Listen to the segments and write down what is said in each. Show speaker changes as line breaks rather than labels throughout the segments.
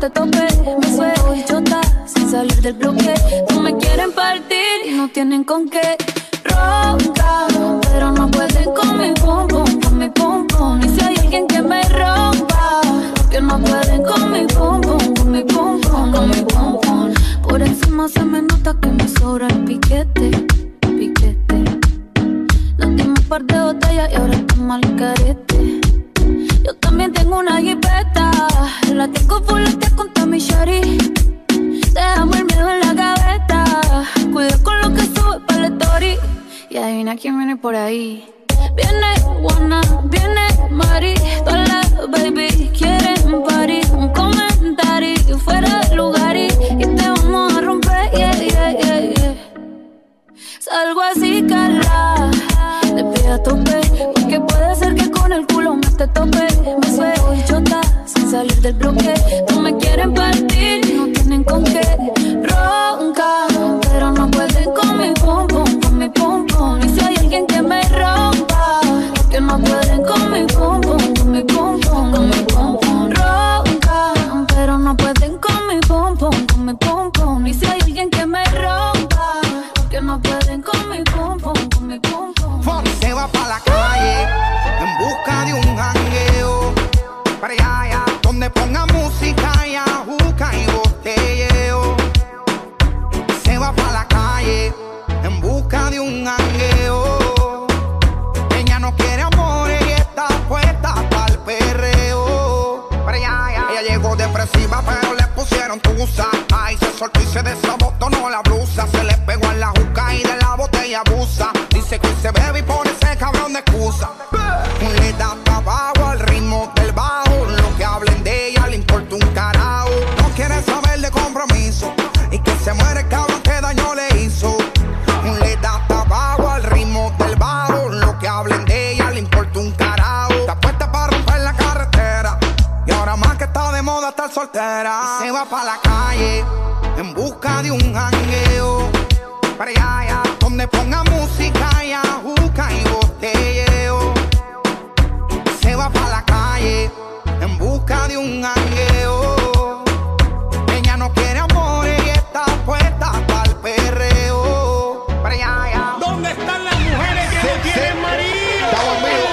te topé. Me suelto y chota sin salir del bloque. No me quieren partir y no tienen con qué. Ronca, pero no pueden con mi pum pum, con mi pum pum. Y si hay alguien que me rompa, que no pueden con mi pum pum, con mi pum pum, con mi pum pum. Por encima se me nota que me sobra el piquete, piquete. Nos dimos un par de botellas y ahora estamos al carete. Yo también tengo una jipeta, la tengo full con Tommy Shari. Dejamos el miedo en la gaveta, cuida con lo que sube para la story. Y adivina quién viene por ahí. Viene Juana, viene Mari, todas las baby quieren un party, un comentario fuera de lugar y te vamos a romper, yeah, yeah, yeah, yeah. Salgo así, Carla, te pido a tope, porque puede ser que con el culo me te tope. Me suelto y chota sin salir del bloque. No me quieren partir y no tienen con qué. Ronca, pero no pueden con mi pum pum, con mi pum pum. Y si hay alguien que me rompa, que no pueden con mi pum pum, con mi pum pum, con mi pum pum. Ronca, pero no pueden con mi pum pum, con mi pum pum. Y si hay alguien que me rompa, que no pueden con mi pum pum, con mi pum pum.
Se va pa' la calle en busca de un jangueo, para allá, donde ponga música y ajuca y botelleo. Se va pa' la calle en busca de un jangueo. Ella no quiere amores y está puesta pa'l perreo, para allá. Ella llegó depresiva pero le pusieron tusa. Ay, se soltó y se desabotonó la blusa. Se le pegó en la juca y de la botella abusa. Dice que hoy se bebe y pone ese cabrón de excusa. Le da trabajo al ritmo del bajo. Lo que hablen de ella le importa un carajo. No quiere saber de compromiso y que se muere el cabrón que daño le hizo. Le da trabajo al ritmo del bajo. Lo que hablen de ella le importa un carajo. Está puesta para romper la carretera y ahora más que está de moda estar soltera. Y se va pa' la calle en busca de un jangueo, para allá, donde ponga música y ajuca y botelleo. Se va pa' la calle en busca de un jangueo. Ella no quiere amores y está puesta pa'l perreo, para allá.
¿Dónde están las mujeres que no tienen marido?
Estamos vivos.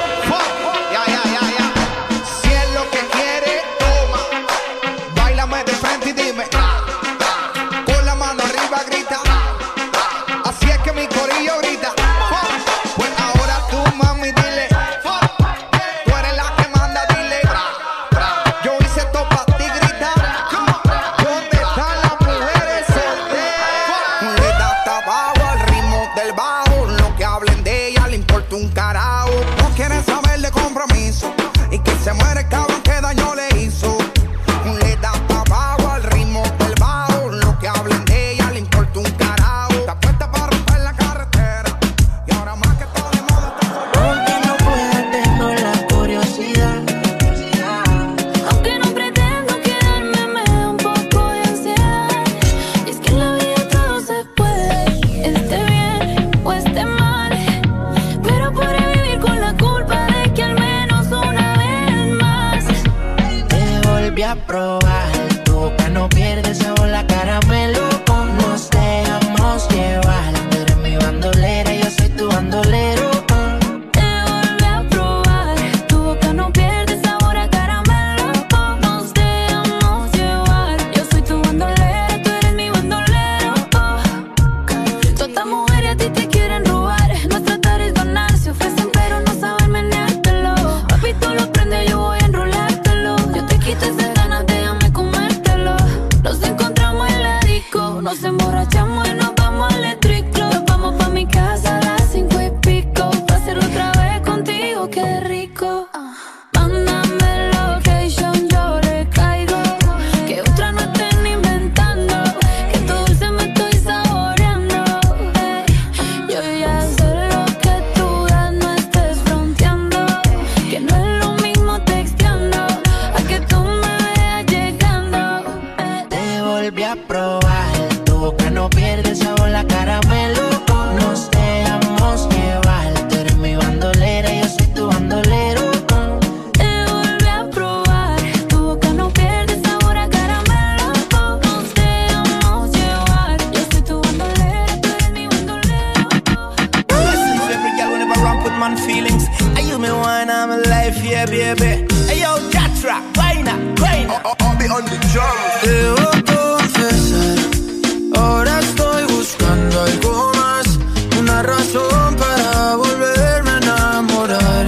Ya. Si es lo que quiere, toma. Báilame de frente y dime. Con la mano arriba grita. Así es que mi corillo grita. Pues ahora tú, mami, dile. Tú eres la que manda, dile. Yo hice esto pa' ti, grita. ¿Dónde están las mujeres solteras? Le da trabajo al ritmo del bajo. Lo que hablen de ella le importa un carajo. No quieren saber de compromiso y que se muere el cabrón que daño le hizo. Le da trabajo al ritmo del bajo. Lo que hablen de ella le importa un carajo. Está puesta para romper la carretera y ahora más que está de moda está soltera.
Aunque no pueda, tengo la curiosidad.
Aunque no pretendo quedarme, me da un poco de ansiedad. Y es que en la vida todo se puede, esté bien o esté mal. Pero podré vivir con la culpa de que al menos una vez más
Te volví a probar, tu boca no pierde sabor, la caramelo. Nos dejamos llevar, tú eres mi bandolera, yo soy tu bandolero.
te volví a probar. Tu boca no pierde sabor a caramelo. Nos dejamos llevar. Yo soy tu bandolera, tú eres mi bandolero. Todas estas mujeres a ti te quieren robar. No tratar es ganar, se ofrecen pero no saben meneártelo. Papi, tú lo prendes, yo voy a enrolártelo. Yo te quito esas ganas, déjame
man feelings. Are you me one, I'm alive, yeah, baby. Hey, yo, Jatra, vaina.
I'll be on the drum.
Debo confesar, ahora estoy buscando algo más, una razón para volverme a enamorar.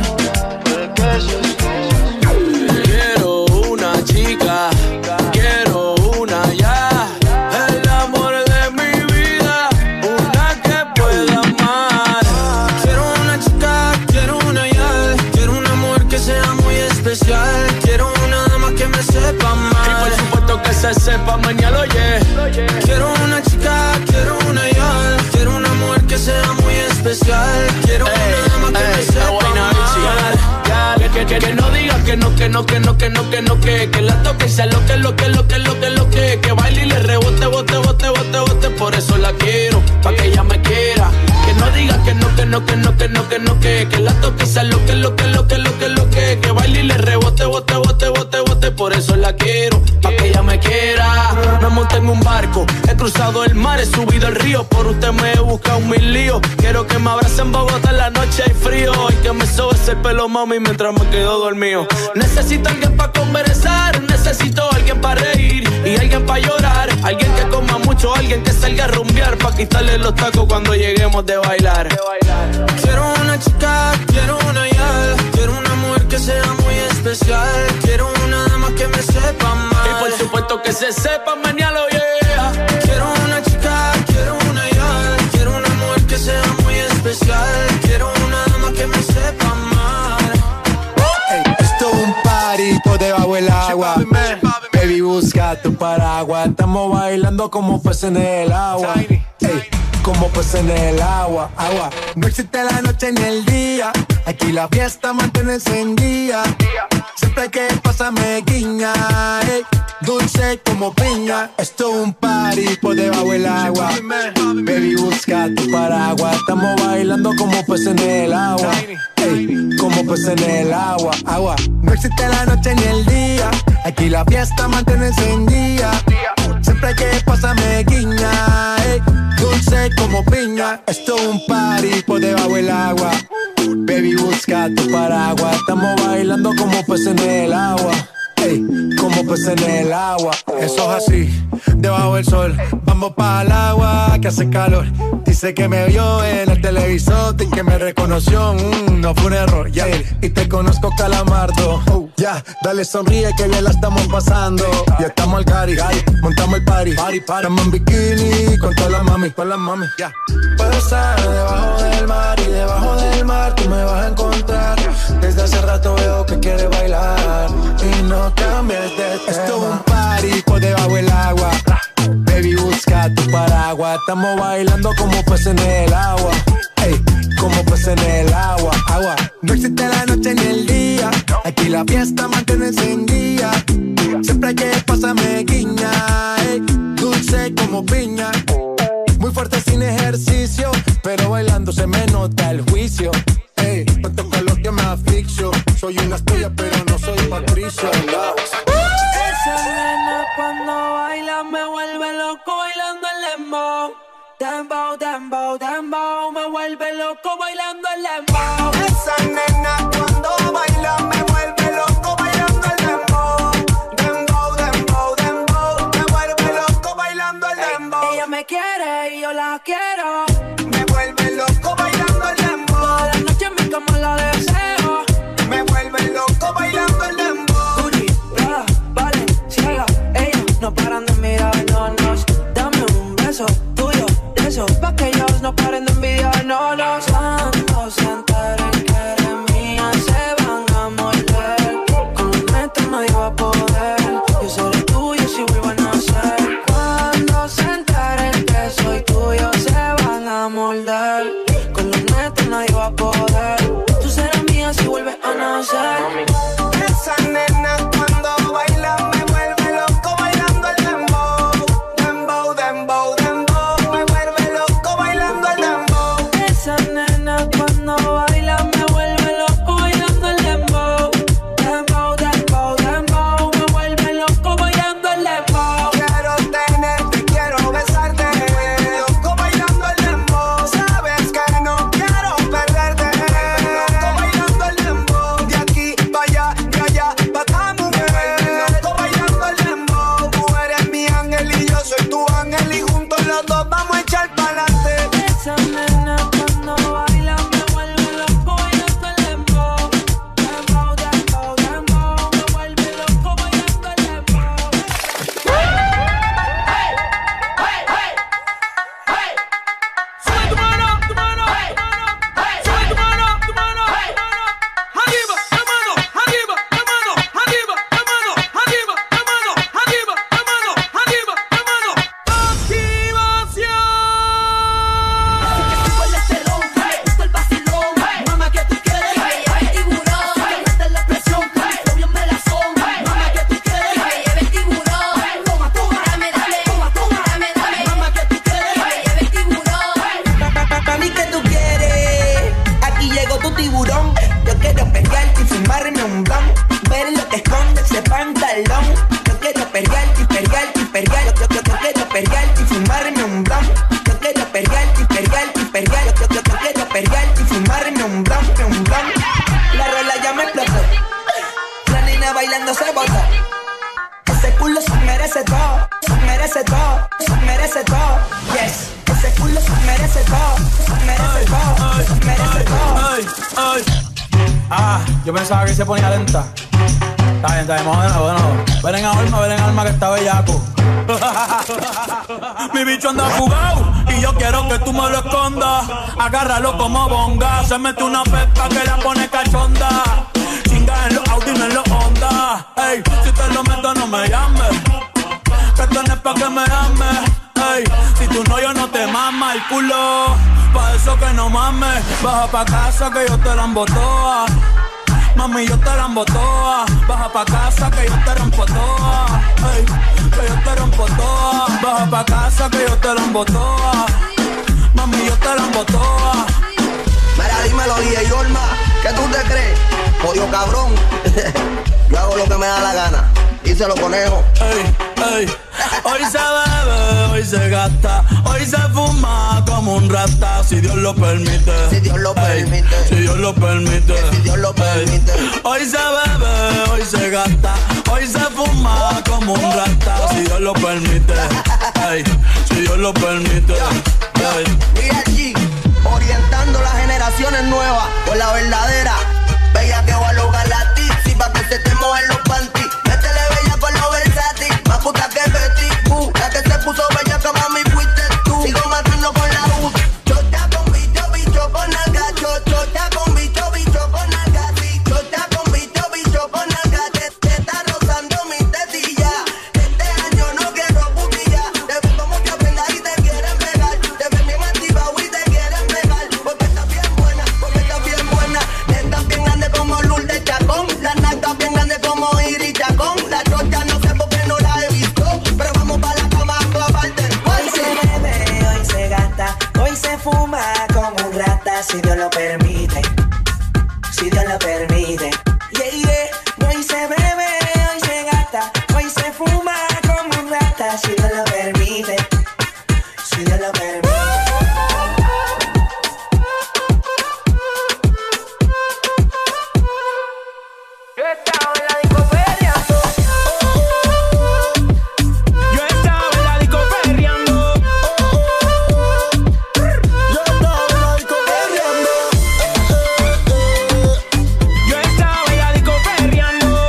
Quiero una chica, quiero una ya, el amor de mi vida, una que pueda amar.
Quiero una chica, quiero una ya, quiero un amor que sea muy especial, quiero una dama que me sepa amar.
Y por supuesto que se sepa mañana, oye.
Quiero una chica, quiero una ya, quiero un amor que sea muy especial, quiero una dama que me sepa amar.
Que no digas que no, que la toque sea lo que baile y le rebote, bote, por eso la quiero, pa' que ella me quiera. Que no digas que no, que la toque sea lo que baile y le rebote, bote, por eso la quiero, pa' que ella me quiera. Me monté en un barco, he cruzado el mar, he subido el río, por usted me he buscado 1000 líos. Quiero que me abrace en Bogotá en la noche hay frío y que me sobe ese pelo, mami, mientras me quedo dormido. Necesito alguien pa' conversar, necesito alguien pa' reír y alguien pa' llorar, alguien que coma mucho, alguien que salga a rumbear pa' quitarle los tacos cuando lleguemos de bailar.
Quiero una chica, quiero una ya, quiero un amor que sea muy especial, quiero una dama que me sepa amar.
Y por supuesto que se sepa mañana, yeah.
Quiero una chica, quiero una ya, quiero un amor que sea muy especial, quiero una dama que me sepa amar.
Esto es un party por debajo del agua. Baby, busca tu paraguas. Estamos bailando como peces en el agua. Ey, como peces en el agua. No existe la noche ni el día. Aquí la fiesta mantiene encendida. Siempre que pasa me guiña. Ey, dulce como piña. Esto es un party por debajo del agua. Baby, busca tu paraguas. Estamos bailando como peces en el agua. Ey, como peces en el agua. No existe la noche ni el día. Aquí la fiesta mantiene encendida. Siempre que pasa me guiña. Ey, dulce como piña. Esto es un party por debajo del agua. Baby, busca tu paraguas. Estamos bailando como peces en el agua. Ey, como peces en el agua. Eso es así, debajo del sol. Vamos para el agua que hace calor. Dice que me vio en el televisor y que me reconoció. No fue un error, ya. Y te conozco, Calamardo. Ya, dale sonríe que bien la estamos pasando. Ya estamos al cari, montamos el party. Estamos en bikini con todas las mami, ya. Puedo estar debajo del mar y debajo del mar tú me vas a encontrar. Desde hace rato veo que quieres bailar y no cambies de tema. Esto es un party por debajo del agua. Baby, busca tu paraguas. Estamos bailando como peces en el agua. Ey, como peces en el agua. No existe la noche ni el día. Aquí la fiesta mantiene encendida. Siempre que pasa me guiña. Ey, dulce como piña. Muy fuerte sin ejercicio, pero bailando se me nota el juicio. Ey, no toco lo que me asfixio. Soy una estrella, pero no soy Patricio.
Esa nena cuando baila me vuelve loco bailando el dembow. Dembow, me vuelve loco bailando el dembow.
Esa nena cuando baila me vuelve loco bailando el dembow. Dembow, me vuelve loco bailando el dembow.
Ella me quiere y yo la quiero.
Me vuelve loco bailando el dembow.
Toda la noche en mi cama la deseo.
Me vuelve loco bailando el dembow.
Gucci, Prada, Balenciaga, ellos no paran de mirarnos. Dame un beso tuyo, de esos pa' que ellos no paren de envidiarnos. Cuando se enteren que eres mía, se van a morder. Con esto nadie va a poder. Yo seré tuyo si vuelvo a nacer. Cuando se enteren que soy tuyo, se van tu tiburón. Yo quiero perrearte y fumarme un blon. Ver lo que esconde ese pantalón. Yo quiero perrearte y perrearte y perrear. Yo quiero perrearte y fumarme un blon. Yo quiero perrearte y perrearte y perrear. Yo quiero perrearte y fumarme un blon, un blon. La rola ya me explotó. La nena bailando se botó. Ese culo se merece todo, se merece todo, se merece todo. Yes, ese culo se merece todo, se merece todo, se merece todo.
Yo pensaba que se ponía lenta. Está bien, bueno. Ven en alma que está bellaco. Mi bicho anda fugado y yo quiero que tú me lo escondas. Agárralo como bonga. Se mete una pepa que la pone cachonda. Chinga en los Audi, no en los Honda. Ey, si te lo meto no me llames, que esto no es pa' que me ames. Ey, si tú no, yo no te mama el culo. Pa' eso que no mames. Baja pa' casa que yo te la embotoa. Mami, yo te la embotoa. Baja pa' casa que yo te rompo toa. Ey, que yo te rompo toa. Baja pa' casa que yo te la embotoa. Mami, yo te la embotoa.
Mira, dímelo, DJ Yorma, ¿qué tú te crees? Odio cabrón. Yo hago lo que me da la gana. Díselo, conejo.
Ey, ey. Hoy se bebe, hoy se gasta, hoy se fuma como un rata, si Dios lo permite.
Si Dios lo permite.
Si Dios lo permite.
Si Dios lo permite.
Hoy se bebe, hoy se gasta, hoy se fuma como un rata, si Dios lo permite. Ey, si Dios lo permite. Ey.
Mira allí, orientando las generaciones nuevas por la verdadera. Bella que va a lograr la tipsy pa' que se te mojen los panties. Métele bella con los versátil, más puta que Betty, la que se puso bella que mami fuiste tú. Sigo matando con la U. Chota con bicho, bicho con nalga. Chota con bicho, bicho con nalga. Sí, chota con bicho, bicho con nalga. Te está rozando mi tetilla. Este año no quiero putilla. Te ves como que apenas y te quieren pegar. Te ves bien activado y te quieren pegar. Porque estás bien buena, porque estás bien buena. Estás bien grande como Lourdes Chacón. La nalga bien grande como Iri Chacón. La chocha no sé por qué no la he visto, pero vamos pa' la cama a clavarte.
Hoy se bebe, hoy se gasta, hoy se fuma como un rata, si Dios lo permite. Si Dios lo permite. Yeah, yeah. Hoy se bebe, hoy se gasta, hoy se fuma como un rata, si Dios lo permite. Si Dios lo permite. Yo estaba en la disco peleando.
Yo estaba en la disco perreando.
Yo estaba en la disco perreando.
Yo estaba en la disco perreando.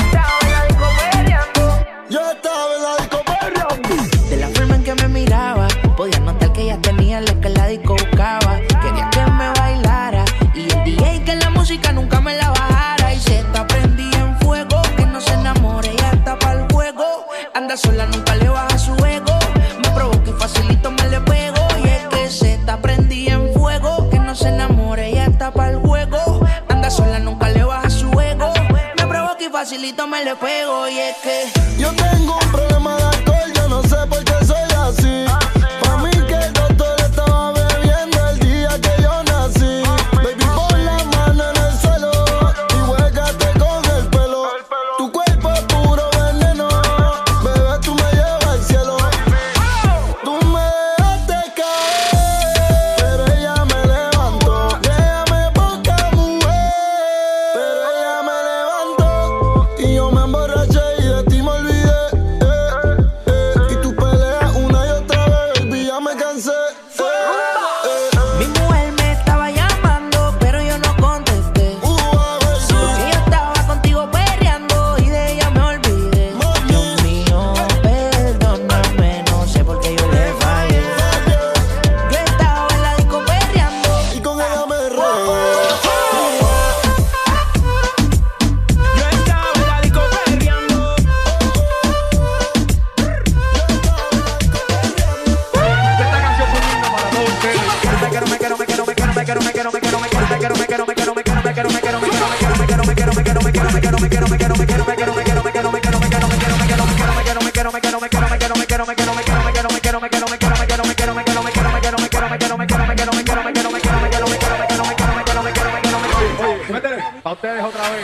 Yo estaba en la disco perreando.
De la forma en que me miraba, podía notar que ella tenía lo que la disco buscaba. Quería que me bailara y el DJ que la música nunca me la bajara. Y se está prendida en fuego, que no se enamore, ella está pa'l juego. Anda sola, nunca le baja su ego. Me provoca y facilito me le pego. Y es que se está prendida en fuego, que no se enamore, ella está pa'l juego. Anda sola, nunca le baja su ego. Me provoca y facilito me le pego. Y es que
Yo tengo un problema de alcohol, yo no sé por qué soy así. Pa' mí que el doctor estaba bebiendo el día que yo nací. Baby, pon la mano en el suelo y huégate con el pelo. Tu cuerpo es puro veneno, bebé, tú me llevas al cielo. Tú me dejaste caer, pero ella me levantó. Déjame poca mujer, pero ella me levantó. Y yo me emborraché y de ti me olvidé.
Pa' ustedes otra vez.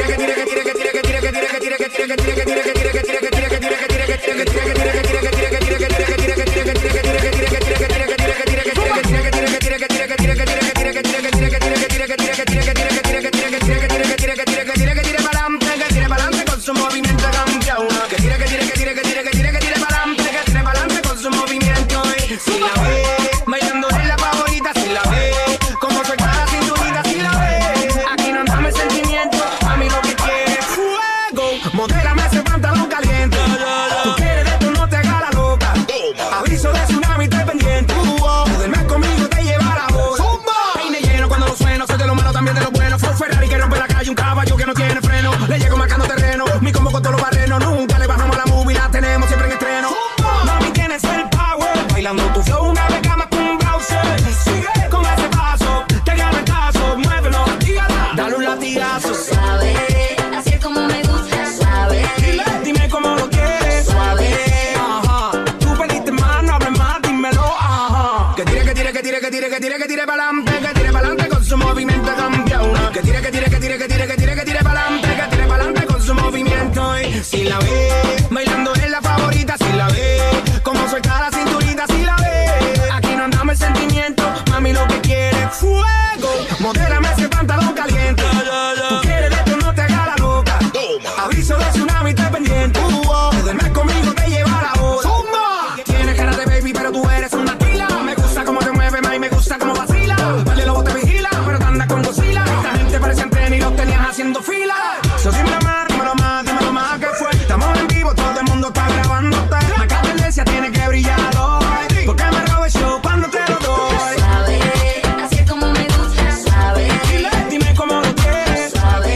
Si la ve, bailando es la favorita. Si la ve, como suelta la cinturita. Si la ve, aquí no andamos el sentimiento. Mami lo que quiere es fuego. Modélame ese pantalón caliente. Tú quieres de esto, no te hagas la loca. Aviso de tsunami, estoy pendiente. Duermes conmigo, te lleva la hora. Tienes cara de baby, pero tú eres una tila. Me gusta cómo te mueves, mami, me gusta cómo vacila. Vale, luego te vigila, pero te andas con Godzilla. Esta gente parece antena y los tenías haciendo fila. So, dímelo más, dímelo más, dímelo más, ¿qué fue? Estamos en vivo, todo el mundo está grabándote. Marca tendencia, tiene que brillar hoy. Porque me robo el show cuando te lo doy.
Suave, así es como me gusta, suave.
Dime cómo lo quieres.
Suave.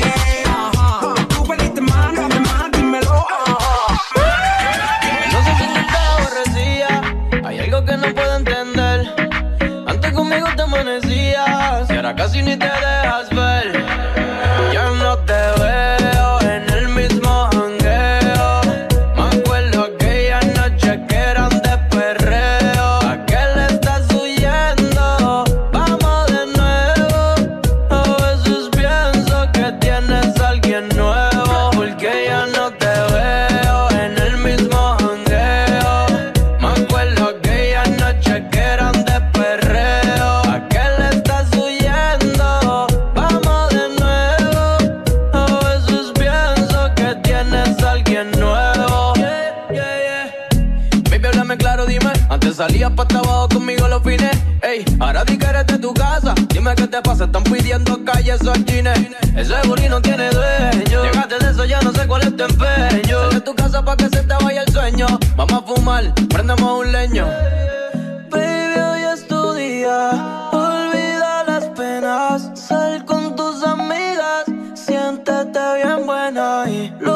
Tú pediste más, dame más, dímelo.
No sé si tú estás aborrecida. Hay algo que no puedo entender. Antes conmigo te amanecías y ahora casi ni te dejas ver. Ya no te veo en el mismo jangueo. Me acuerdo aquella noche que eran de perreo. ¿A qué le estás huyendo? Vamos de nuevo. A veces pienso que tienes a alguien nuevo. Porque ya no te veo en el mismo jangueo. Me acuerdo aquella noche que eran de perreo. ¿A qué le estás huyendo? Vamos de nuevo. A veces pienso que tienes a alguien nuevo. Baby, háblame claro, dime. Antes salías pa' trabajo conmigo los fines. Ey, ahora di que eres de tu casa. Dime qué te pasa, están pidiendo calles o chines. Ese booty no tiene dueño. Llegaste de eso, ya no sé cuál es tu empeño. Sal de tu casa pa' que se te vaya el sueño. Vamos a fumar, prendemos un leño. Baby, hoy es tu día. Olvida las penas. Sal con tus amigas. Siéntete bien buena y lo